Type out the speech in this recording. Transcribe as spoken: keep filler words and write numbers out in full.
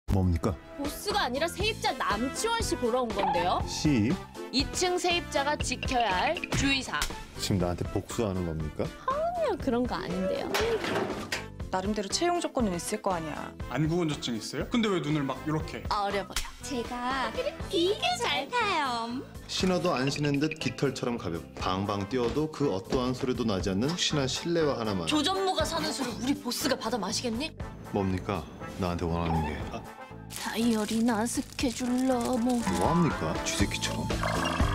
뭡니까? 보스가 아니라 세입자 남치원 씨 보러 온 건데요. 씨? 이 층 세입자가 지켜야 할 주의사항. 지금 나한테 복수하는 겁니까? 전혀 그런 거 아닌데요. 나름대로 채용 조건은 있을 거 아니야. 안구건조증 있어요? 근데 왜 눈을 막 이렇게? 어려워요. 제가 되게 잘 타요. 신어도 안 신은 듯 깃털처럼 가볍고 방방 뛰어도 그 어떠한 소리도 나지 않는 푹신한 실내화 하나만. 조전무가 사는 술을 우리 보스가 받아 마시겠니? 뭡니까? 나한테 원하는 게. 아, 다이어리나 스케줄러 뭐. 뭐합니까? 쥐새끼처럼.